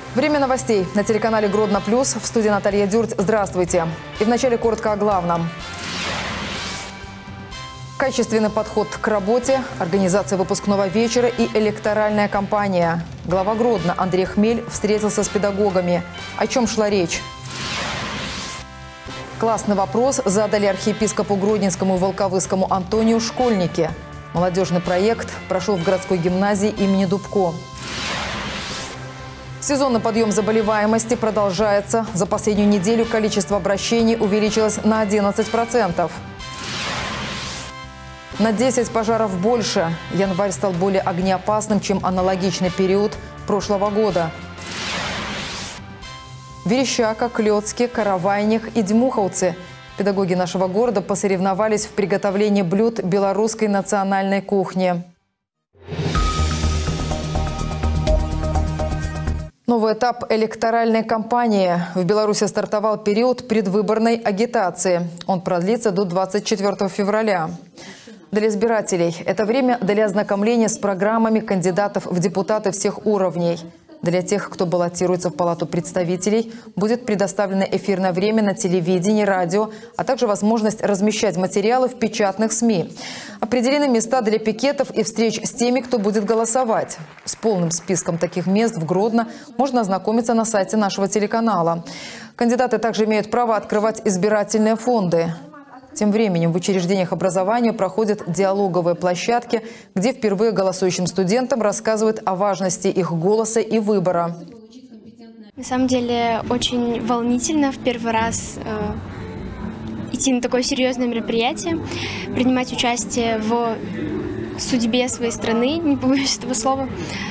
Время новостей на телеканале Гродно Плюс. В студии Наталья Дюрть. Здравствуйте. И вначале коротко о главном. Качественный подход к работе, организация выпускного вечера и электоральная кампания. Глава Гродно Андрей Хмель встретился с педагогами. О чем шла речь? Классный вопрос задали архиепископу Гродненскому и Волковыскому Антонию школьники. Молодежный проект прошел в городской гимназии имени Дубко. Сезонный подъем заболеваемости продолжается. За последнюю неделю количество обращений увеличилось на 11%. На 10 пожаров больше. Январь стал более огнеопасным, чем аналогичный период прошлого года. Верещака, Клёцке, Каравайник и Дмуховцы. Педагоги нашего города посоревновались в приготовлении блюд белорусской национальной кухни. Новый этап электоральной кампании. В Беларуси стартовал период предвыборной агитации. Он продлится до 24 февраля. Для избирателей это время для ознакомления с программами кандидатов в депутаты всех уровней. Для тех, кто баллотируется в Палату представителей, будет предоставлено эфирное время на телевидении, радио, а также возможность размещать материалы в печатных СМИ. Определены места для пикетов и встреч с теми, кто будет голосовать. С полным списком таких мест в Гродно можно ознакомиться на сайте нашего телеканала. Кандидаты также имеют право открывать избирательные фонды. Тем временем в учреждениях образования проходят диалоговые площадки, где впервые голосующим студентам рассказывают о важности их голоса и выбора. На самом деле очень волнительно в первый раз идти на такое серьезное мероприятие, принимать участие в судьбе своей страны, не побоюсь этого слова.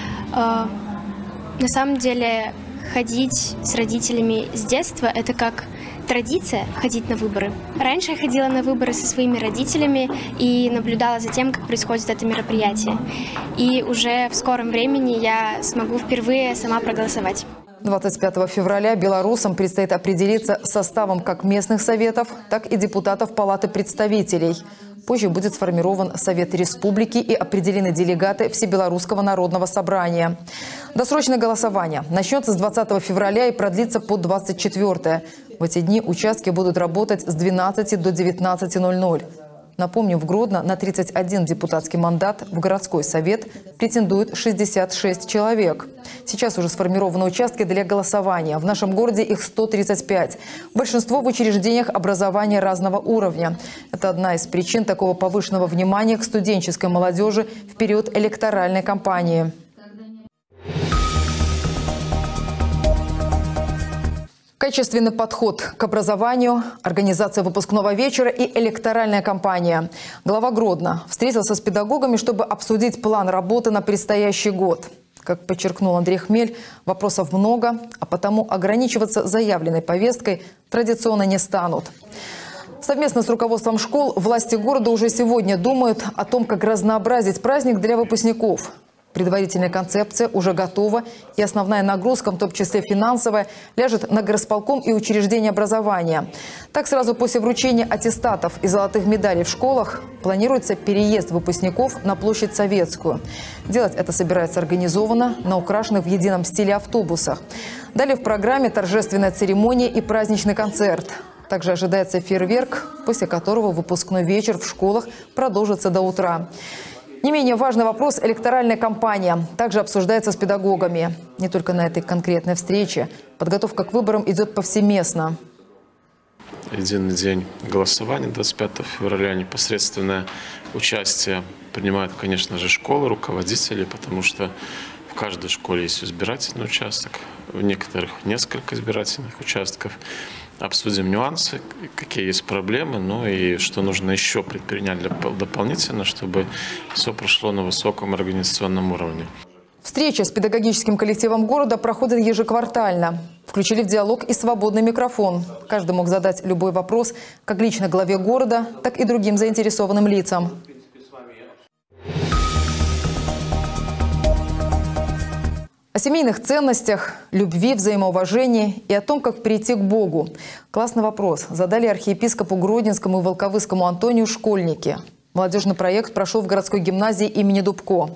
На самом деле ходить с родителями с детства – это как традиция ходить на выборы. Раньше я ходила на выборы со своими родителями и наблюдала за тем, как происходит это мероприятие. И уже в скором времени я смогу впервые сама проголосовать. 25 февраля белорусам предстоит определиться составом как местных советов, так и депутатов Палаты представителей. Позже будет сформирован Совет Республики и определены делегаты Всебелорусского народного собрания. Досрочное голосование начнется с 20 февраля и продлится по 24. В эти дни участки будут работать с 12 до 19:00. Напомню, в Гродно на 31 депутатский мандат в городской совет претендует 66 человек. Сейчас уже сформированы участки для голосования. В нашем городе их 135. Большинство в учреждениях образования разного уровня. Это одна из причин такого повышенного внимания к студенческой молодежи в период электоральной кампании. Качественный подход к образованию, организация выпускного вечера и электоральная кампания. Глава Гродно встретился с педагогами, чтобы обсудить план работы на предстоящий год. Как подчеркнул Андрей Хмель, вопросов много, а потому ограничиваться заявленной повесткой традиционно не станут. Совместно с руководством школ власти города уже сегодня думают о том, как разнообразить праздник для выпускников. Предварительная концепция уже готова, и основная нагрузка, в том числе финансовая, ляжет на горосполком и учреждения образования. Так, сразу после вручения аттестатов и золотых медалей в школах планируется переезд выпускников на площадь Советскую. Делать это собирается организованно на украшенных в едином стиле автобусах. Далее в программе торжественная церемония и праздничный концерт. Также ожидается фейерверк, после которого выпускной вечер в школах продолжится до утра. Не менее важный вопрос – электоральная кампания. Также обсуждается с педагогами. Не только на этой конкретной встрече. Подготовка к выборам идет повсеместно. Единый день голосования 25 февраля. Непосредственное участие принимают, конечно же, школы, руководители, потому что в каждой школе есть избирательный участок, в некоторых несколько избирательных участков. Обсудим нюансы, какие есть проблемы, ну и что нужно еще предпринять дополнительно, чтобы все прошло на высоком организационном уровне. Встреча с педагогическим коллективом города проходит ежеквартально. Включили в диалог и свободный микрофон. Каждый мог задать любой вопрос как лично главе города, так и другим заинтересованным лицам. О семейных ценностях, любви, взаимоуважении и о том, как прийти к Богу. Классный вопрос задали архиепископу Гродненскому и Волковыскому Антонию школьники. Молодежный проект прошел в городской гимназии имени Дубко.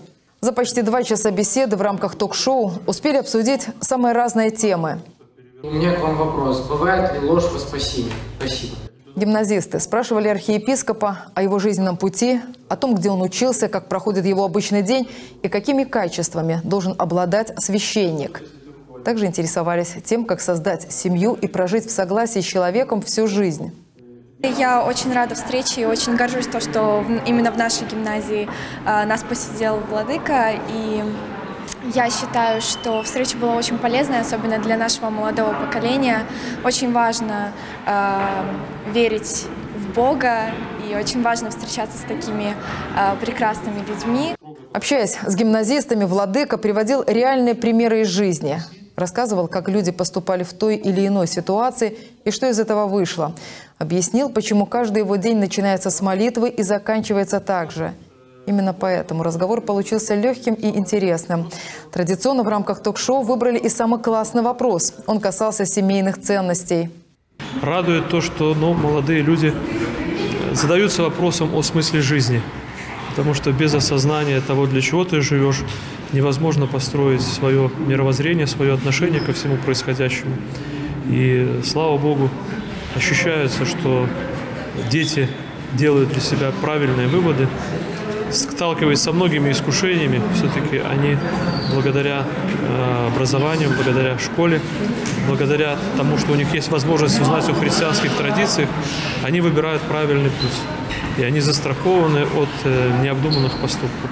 За почти 2 часа беседы в рамках ток-шоу успели обсудить самые разные темы. У меня к вам вопрос. Бывает ли ложь во спасение? Спасибо. Гимназисты спрашивали архиепископа о его жизненном пути, о том, где он учился, как проходит его обычный день и какими качествами должен обладать священник. Также интересовались тем, как создать семью и прожить в согласии с человеком всю жизнь. Я очень рада встрече и очень горжусь, что именно в нашей гимназии нас посетил владыка. И я считаю, что встреча была очень полезной, особенно для нашего молодого поколения. Очень важно верить в Бога и очень важно встречаться с такими прекрасными людьми. Общаясь с гимназистами, владыка приводил реальные примеры из жизни. Рассказывал, как люди поступали в той или иной ситуации и что из этого вышло. Объяснил, почему каждый его день начинается с молитвы и заканчивается так же. Именно поэтому разговор получился легким и интересным. Традиционно в рамках ток-шоу выбрали и самый классный вопрос. Он касался семейных ценностей. Радует то, что молодые люди задаются вопросом о смысле жизни. Потому что без осознания того, для чего ты живешь, невозможно построить свое мировоззрение, свое отношение ко всему происходящему. И, слава Богу, ощущается, что дети делают для себя правильные выводы. Сталкиваясь со многими искушениями, все-таки они благодаря образованию, благодаря школе, благодаря тому, что у них есть возможность узнать о христианских традициях, они выбирают правильный путь. И они застрахованы от необдуманных поступков.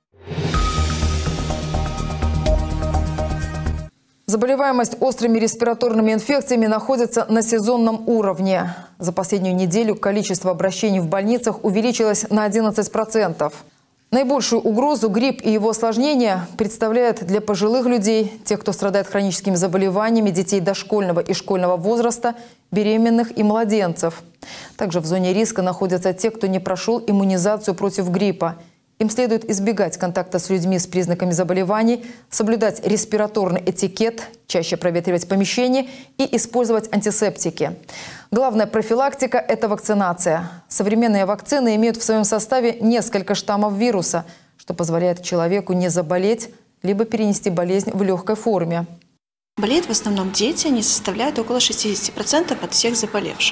Заболеваемость острыми респираторными инфекциями находится на сезонном уровне. За последнюю неделю количество обращений в больницах увеличилось на 11%. Наибольшую угрозу грипп и его осложнения представляют для пожилых людей, тех, кто страдает хроническими заболеваниями, детей дошкольного и школьного возраста, беременных и младенцев. Также в зоне риска находятся те, кто не прошел иммунизацию против гриппа. Им следует избегать контакта с людьми с признаками заболеваний, соблюдать респираторный этикет, чаще проветривать помещение и использовать антисептики. Главная профилактика – это вакцинация. Современные вакцины имеют в своем составе несколько штаммов вируса, что позволяет человеку не заболеть, либо перенести болезнь в легкой форме. Болеют в основном дети, они составляют около 60% от всех заболевших.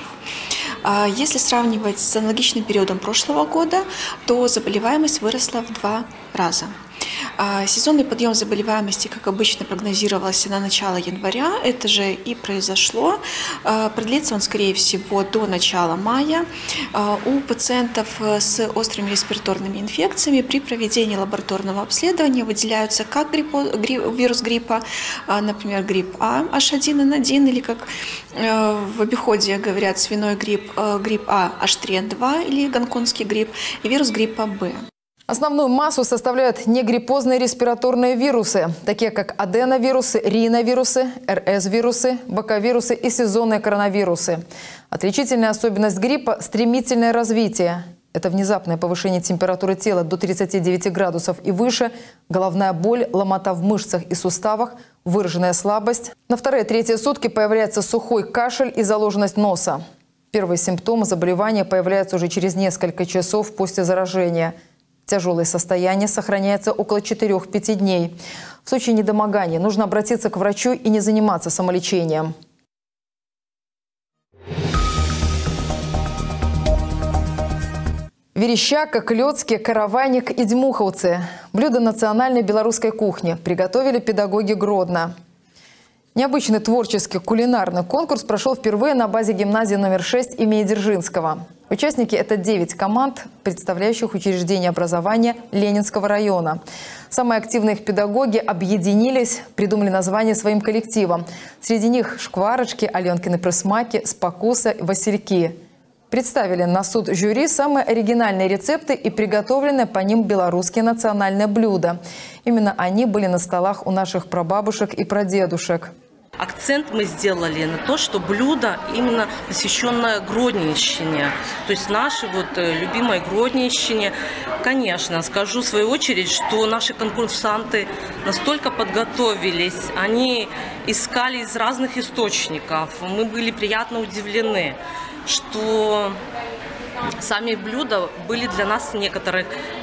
Если сравнивать с аналогичным периодом прошлого года, то заболеваемость выросла в 2 раза. Сезонный подъем заболеваемости, как обычно, прогнозировался на начало января. Это же и произошло. Продлится он, скорее всего, до начала мая. У пациентов с острыми респираторными инфекциями при проведении лабораторного обследования выделяются как вирус гриппа, например, грипп А, H1N1, или как в обиходе говорят, свиной грипп, грипп А, H3N2 или гонконгский грипп, и вирус гриппа Б. Основную массу составляют негриппозные респираторные вирусы, такие как аденовирусы, риновирусы, РС-вирусы, боковирусы и сезонные коронавирусы. Отличительная особенность гриппа – стремительное развитие. Это внезапное повышение температуры тела до 39 градусов и выше, головная боль, ломота в мышцах и суставах, выраженная слабость. На 2-3 сутки появляется сухой кашель и заложенность носа. Первые симптомы заболевания появляются уже через несколько часов после заражения. Тяжелое состояние сохраняется около 4-5 дней. В случае недомогания нужно обратиться к врачу и не заниматься самолечением. Верещака, клёцки, каравайник и дмуховцы. Блюда национальной белорусской кухни приготовили педагоги Гродно. Необычный творческий кулинарный конкурс прошел впервые на базе гимназии номер 6 имени Дзержинского. Участники – это 9 команд, представляющих учреждения образования Ленинского района. Самые активные их педагоги объединились, придумали название своим коллективам. Среди них шкварочки, Аленкины прысмаки, спокуса, васильки. Представили на суд жюри самые оригинальные рецепты и приготовленные по ним белорусские национальные блюда. Именно они были на столах у наших прабабушек и прадедушек. Акцент мы сделали на то, что блюдо именно посвященное Гродненщине. То есть нашей любимой Гродненщине. Конечно, скажу в свою очередь, что наши конкурсанты настолько подготовились, они искали из разных источников. Мы были приятно удивлены, что сами блюда были для нас некоторых,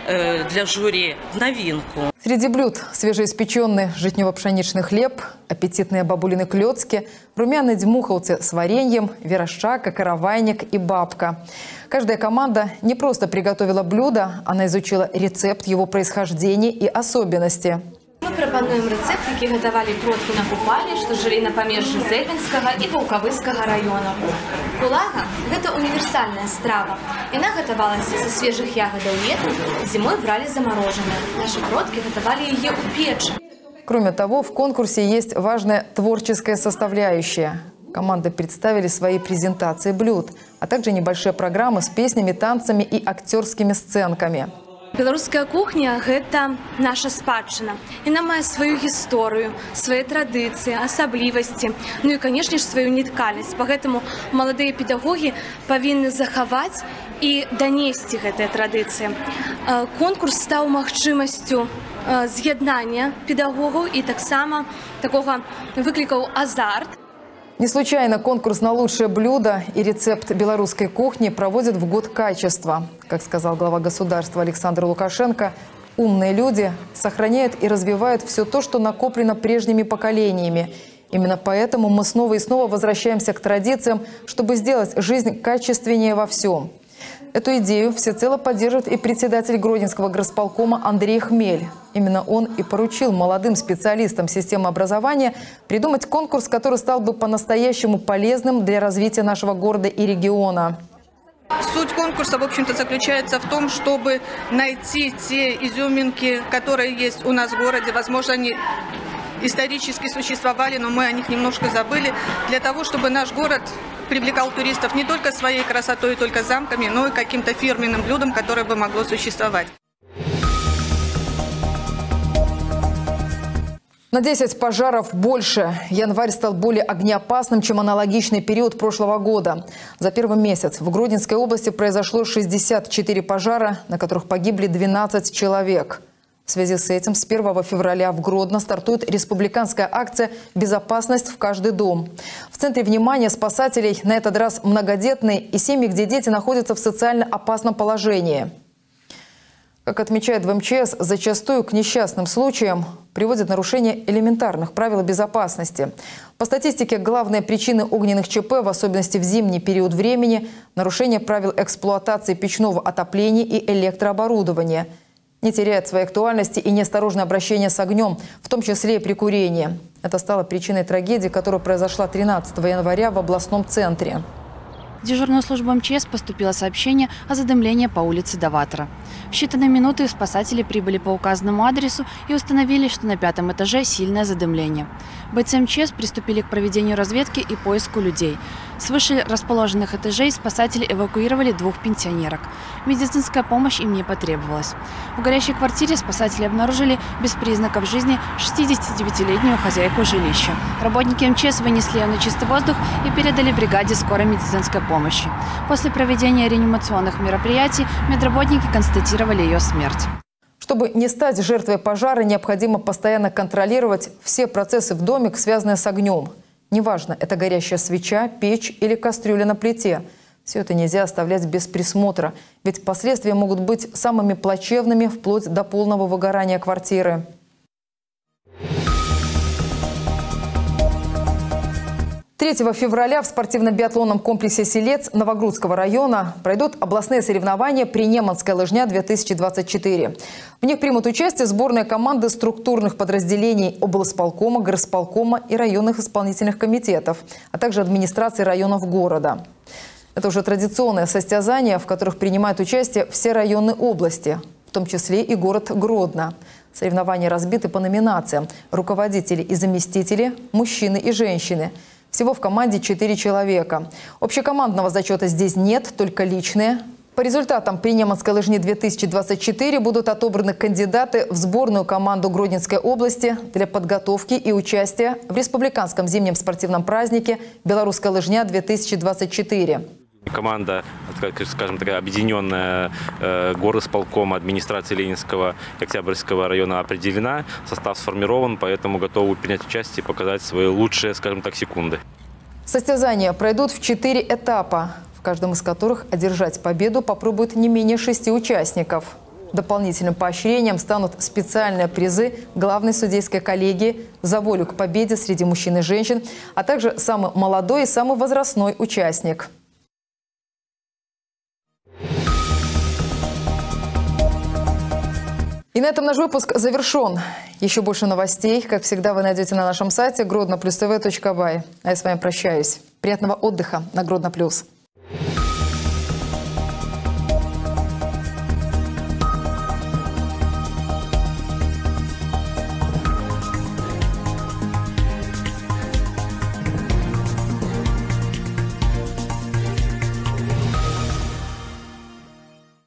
для жюри, в новинку. Среди блюд свежеиспеченный житнево-пшеничный хлеб, аппетитные бабулины клёцки, румяные дмуховцы с вареньем, верошчака, каравайник и бабка. Каждая команда не просто приготовила блюдо, она изучила рецепт, его происхождение и особенности. Мы пропонуем рецепт, які готовали продки на Купалі, што жылі на памежжы Зэбінскага і Ваўкавыскага раёнаў. Кулага – гэта універсальная страва. Яна гатавалася са свежых ягадаў летам, зімой бралі замароженыя. Наши продки готовали ее у печи. Кроме того, в конкурсе есть важная творческая составляющая. Команды представили свои презентации блюд, а также небольшие программы с песнями, танцами и актерскими сценками. Белорусская кухня – это наша спадчына. Яна мае свою гісторыю, свае традыцыі, асаблівасці, ну і, конечно ж, сваю уніткальнасць. Поэтому маладыя педагоги павінны захаваць і данесці гэтыя традыцыі. Конкурс стаў магчымасцю з'яднання педагогаў і таксама такога выклікаў азарт. Не случайно конкурс на лучшее блюдо и рецепт белорусской кухни проводят в год качества. Как сказал глава государства Александр Лукашенко, умные люди сохраняют и развивают все то, что накоплено прежними поколениями. Именно поэтому мы снова и снова возвращаемся к традициям, чтобы сделать жизнь качественнее во всем. Эту идею всецело поддерживает и председатель Гродненского горосполкома Андрей Хмель. Именно он и поручил молодым специалистам системы образования придумать конкурс, который стал бы по-настоящему полезным для развития нашего города и региона. Суть конкурса, в общем-то, заключается в том, чтобы найти те изюминки, которые есть у нас в городе. Возможно, они исторически существовали, но мы о них немножко забыли, для того, чтобы наш город привлекал туристов не только своей красотой и только замками, но и каким-то фирменным блюдом, которое бы могло существовать. На 10 пожаров больше. Январь стал более огнеопасным, чем аналогичный период прошлого года. За первый месяц в Гродненской области произошло 64 пожара, на которых погибли 12 человек. В связи с этим с 1 февраля в Гродно стартует республиканская акция «Безопасность в каждый дом». В центре внимания спасателей на этот раз многодетные и семьи, где дети находятся в социально опасном положении. Как отмечают в МЧС, зачастую к несчастным случаям приводит нарушение элементарных правил безопасности. По статистике, главные причины огненных ЧП, в особенности в зимний период времени, нарушение правил эксплуатации печного отопления и электрооборудования. Не теряет своей актуальности и неосторожное обращение с огнем, в том числе и при курении. Это стало причиной трагедии, которая произошла 13 января в областном центре. В дежурную службу МЧС поступило сообщение о задымлении по улице Даватора. В считанные минуты спасатели прибыли по указанному адресу и установили, что на 5-м этаже сильное задымление. Бойцы МЧС приступили к проведению разведки и поиску людей. С выше расположенных этажей спасатели эвакуировали 2 пенсионерок. Медицинская помощь им не потребовалась. В горящей квартире спасатели обнаружили без признаков жизни 69-летнюю хозяйку жилища. Работники МЧС вынесли ее на чистый воздух и передали бригаде скорой медицинской помощи. После проведения реанимационных мероприятий медработники констатировали ее смерть. Чтобы не стать жертвой пожара, необходимо постоянно контролировать все процессы в доме, связанные с огнем. Неважно, это горящая свеча, печь или кастрюля на плите. Все это нельзя оставлять без присмотра, ведь последствия могут быть самыми плачевными, вплоть до полного выгорания квартиры. – 3 февраля в спортивно-биатлонном комплексе «Селец» Новогрудского района пройдут областные соревнования «Принеманская лыжня-2024». В них примут участие сборные команды структурных подразделений облсполкома, горосполкома и районных исполнительных комитетов, а также администрации районов города. Это уже традиционное состязание, в которых принимают участие все районы области, в том числе и город Гродно. Соревнования разбиты по номинациям: руководители и заместители, мужчины и женщины. Всего в команде 4 человека. Общекомандного зачета здесь нет, только личные. По результатам Принеманской лыжни-2024 будут отобраны кандидаты в сборную команду Гродненской области для подготовки и участия в республиканском зимнем спортивном празднике «Белорусская лыжня-2024». Команда, скажем так, объединенная горосполкома, администрации Ленинского и Октябрьского района определена, состав сформирован, поэтому готовы принять участие и показать свои лучшие, скажем так, секунды. Состязания пройдут в 4 этапа. В каждом из которых одержать победу попробует не менее 6 участников. Дополнительным поощрением станут специальные призы главной судейской коллегии за волю к победе среди мужчин и женщин, а также самый молодой и самый возрастной участник. И на этом наш выпуск завершен. Еще больше новостей, как всегда, вы найдете на нашем сайте grodno+tv.by. А я с вами прощаюсь. Приятного отдыха на Гродно+.